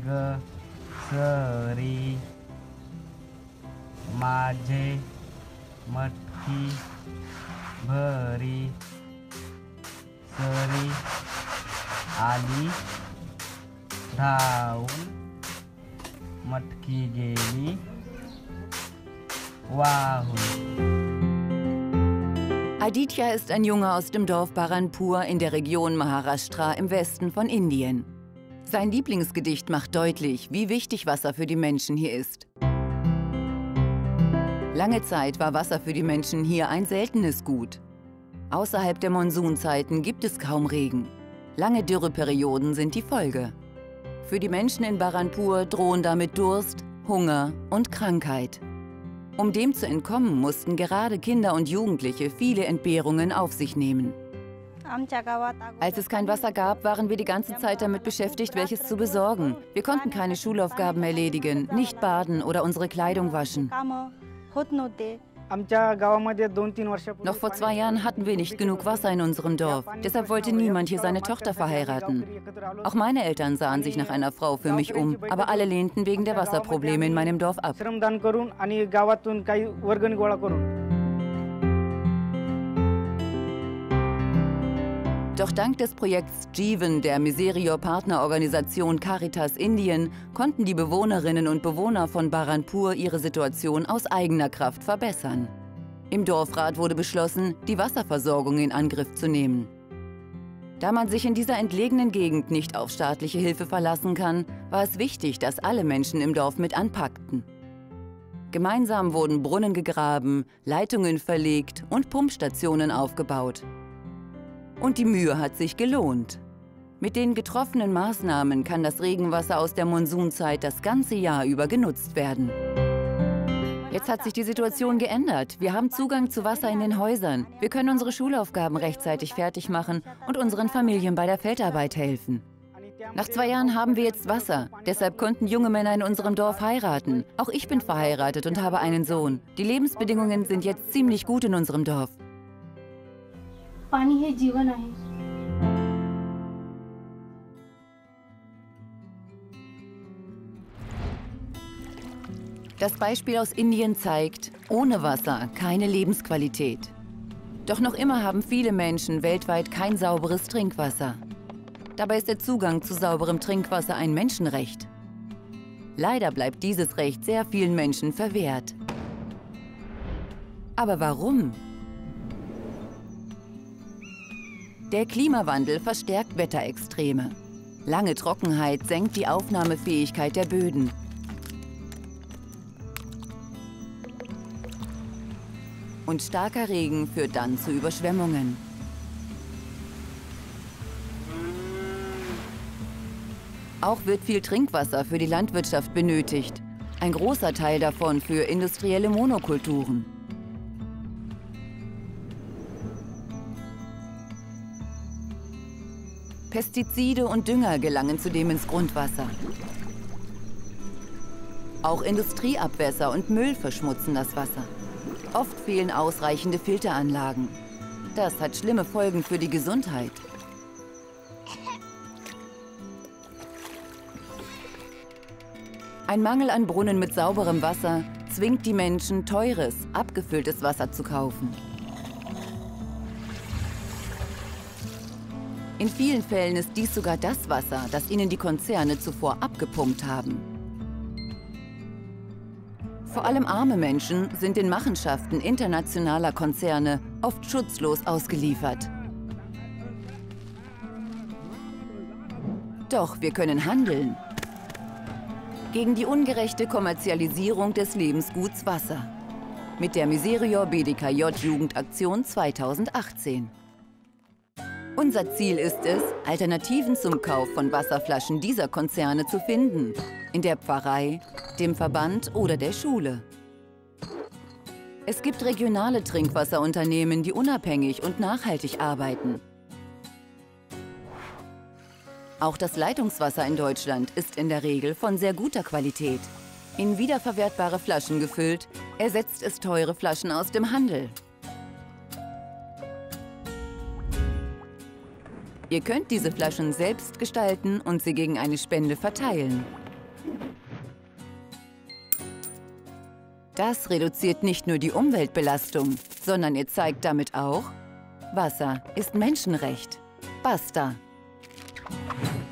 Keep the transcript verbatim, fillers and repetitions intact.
ग सरी माझे मटकी भरी सरी आली धावून मटकी गेली वाहून. Aditya ist ein Junge aus dem Dorf Baranpur in der Region Maharashtra im Westen von Indien. Sein Lieblingsgedicht macht deutlich, wie wichtig Wasser für die Menschen hier ist. Lange Zeit war Wasser für die Menschen hier ein seltenes Gut. Außerhalb der Monsunzeiten gibt es kaum Regen. Lange Dürreperioden sind die Folge. Für die Menschen in Baranpur drohen damit Durst, Hunger und Krankheit. Um dem zu entkommen, mussten gerade Kinder und Jugendliche viele Entbehrungen auf sich nehmen. Als es kein Wasser gab, waren wir die ganze Zeit damit beschäftigt, welches zu besorgen. Wir konnten keine Schulaufgaben erledigen, nicht baden oder unsere Kleidung waschen. Noch vor zwei Jahren hatten wir nicht genug Wasser in unserem Dorf. Deshalb wollte niemand hier seine Tochter verheiraten. Auch meine Eltern sahen sich nach einer Frau für mich um, aber alle lehnten wegen der Wasserprobleme in meinem Dorf ab. Doch dank des Projekts Jeevan der Miserior-Partnerorganisation Caritas Indien konnten die Bewohnerinnen und Bewohner von Baranpur ihre Situation aus eigener Kraft verbessern. Im Dorfrat wurde beschlossen, die Wasserversorgung in Angriff zu nehmen. Da man sich in dieser entlegenen Gegend nicht auf staatliche Hilfe verlassen kann, war es wichtig, dass alle Menschen im Dorf mit anpackten. Gemeinsam wurden Brunnen gegraben, Leitungen verlegt und Pumpstationen aufgebaut. Und die Mühe hat sich gelohnt. Mit den getroffenen Maßnahmen kann das Regenwasser aus der Monsunzeit das ganze Jahr über genutzt werden. Jetzt hat sich die Situation geändert. Wir haben Zugang zu Wasser in den Häusern. Wir können unsere Schulaufgaben rechtzeitig fertig machen und unseren Familien bei der Feldarbeit helfen. Nach zwei Jahren haben wir jetzt Wasser. Deshalb konnten junge Männer in unserem Dorf heiraten. Auch ich bin verheiratet und habe einen Sohn. Die Lebensbedingungen sind jetzt ziemlich gut in unserem Dorf. पाणी हे जीवन आहे. Das Beispiel aus Indien zeigt, ohne Wasser keine Lebensqualität. Doch noch immer haben viele Menschen weltweit kein sauberes Trinkwasser. Dabei ist der Zugang zu sauberem Trinkwasser ein Menschenrecht. Leider bleibt dieses Recht sehr vielen Menschen verwehrt. Aber warum? Der Klimawandel verstärkt Wetterextreme. Lange Trockenheit senkt die Aufnahmefähigkeit der Böden. Und starker Regen führt dann zu Überschwemmungen. Auch wird viel Trinkwasser für die Landwirtschaft benötigt. Ein großer Teil davon für industrielle Monokulturen. Pestizide und Dünger gelangen zudem ins Grundwasser. Auch Industrieabwässer und Müll verschmutzen das Wasser. Oft fehlen ausreichende Filteranlagen. Das hat schlimme Folgen für die Gesundheit. Ein Mangel an Brunnen mit sauberem Wasser zwingt die Menschen, teures, abgefülltes Wasser zu kaufen. In vielen Fällen ist dies sogar das Wasser, das ihnen die Konzerne zuvor abgepumpt haben. Vor allem arme Menschen sind den Machenschaften internationaler Konzerne oft schutzlos ausgeliefert. Doch wir können handeln. Gegen die ungerechte Kommerzialisierung des Lebensguts Wasser. Mit der Miserior B D K J Jugendaktion zweitausendachtzehn. Unser Ziel ist es, Alternativen zum Kauf von Wasserflaschen dieser Konzerne zu finden. In der Pfarrei, dem Verband oder der Schule. Es gibt regionale Trinkwasserunternehmen, die unabhängig und nachhaltig arbeiten. Auch das Leitungswasser in Deutschland ist in der Regel von sehr guter Qualität. In wiederverwertbare Flaschen gefüllt, ersetzt es teure Flaschen aus dem Handel. Ihr könnt diese Flaschen selbst gestalten und sie gegen eine Spende verteilen. Das reduziert nicht nur die Umweltbelastung, sondern ihr zeigt damit auch, Wasser ist Menschenrecht. Basta!